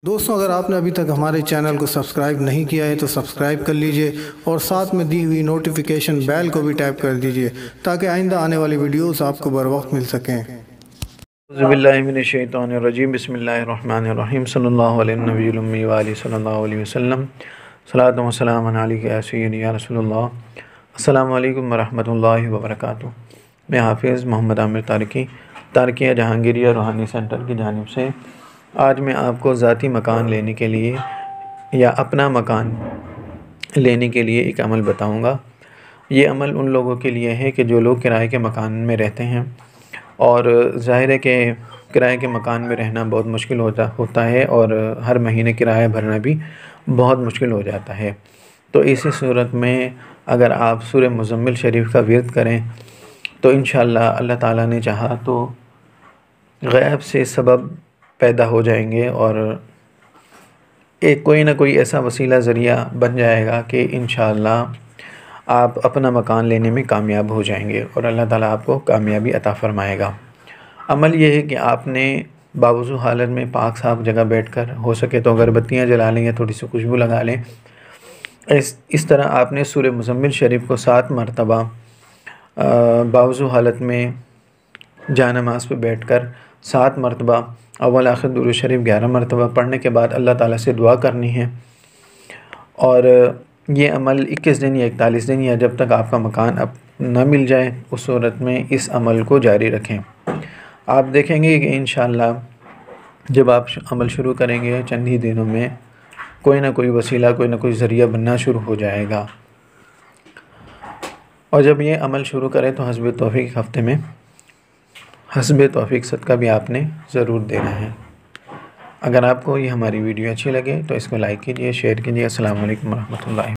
दोस्तों, अगर आपने अभी तक हमारे चैनल को सब्सक्राइब नहीं किया है तो सब्सक्राइब कर लीजिए और साथ में दी हुई नोटिफिकेशन बेल को भी टैप कर दीजिए ताकि आइंदा आने वाली वीडियोस आपको बर वक्त मिल सकें। औज़ुबिल्लाहिमिनश्शैतानिर्रजीम बिस्मिल्लाहिर्रहमानिर्रहीम सल्लल्लाहु अलैहि नबील उम्मी व आलिहि सल्लल्लाहु अलैहि वसल्लम सलातु व सलामुन अलैका या सय्यदी या रसूलल्लाह। अस्सलामु अलैकुम व रहमतुल्लाहि व बरकातुहू। मैं हाफिज़ मोहम्मद आमिर तारकिया जहांगीरिया रूहानी सेंटर की जानिब से आज मैं आपको ज़ाती मकान लेने के लिए या अपना मकान लेने के लिए एक अमल बताऊंगा। ये अमल उन लोगों के लिए है कि जो लोग किराए के मकान में रहते हैं और ज़ाहिर है कि किराए के मकान में रहना बहुत मुश्किल होता है और हर महीने किराया भरना भी बहुत मुश्किल हो जाता है। तो इसी सूरत में अगर आप सूरह मुज़म्मिल शरीफ का विर्द करें तो इंशाअल्लाह अल्लाह ताला ने चाहा तो गैब से सबब पैदा हो जाएंगे और एक कोई ना कोई ऐसा वसीला ज़रिया बन जाएगा कि इंशाअल्लाह आप अपना मकान लेने में कामयाब हो जाएंगे और अल्लाह ताला आपको कामयाबी अता फ़रमाएगा। अमल ये है कि आपने बावज़ू हालत में पाक साफ़ जगह बैठकर हो सके तो अगरबत्तियाँ जला लें या थोड़ी सी खुशबू लगा लें। इस तरह आपने सूरह मुज़म्मिल शरीफ को 7 मरतबा बावज़ू हालत में जानमाज़ पे बैठकर 7 मरतबा अव्वल आखिर दुरूद शरीफ 11 मरतबा पढ़ने के बाद अल्लाह ताला से दुआ करनी है। और ये अमल 21 दिन या 41 दिन या जब तक आपका मकान अब न मिल जाए उस सूरत में इस अमल को जारी रखें। आप देखेंगे कि इंशाअल्लाह जब आप अमल शुरू करेंगे चंद ही दिनों में कोई ना कोई वसीला कोई ना कोई ज़रिया बनना शुरू हो जाएगा। और जब ये अमल शुरू करें तो हस्ब तौफीक हफ़्ते में हस्ब तौफीक सदका भी आपने ज़रूर देना है। अगर आपको ये हमारी वीडियो अच्छी लगे तो इसको लाइक कीजिए, शेयर कीजिए। अस्सलामु अलैकुम व रहमतुल्लाहि।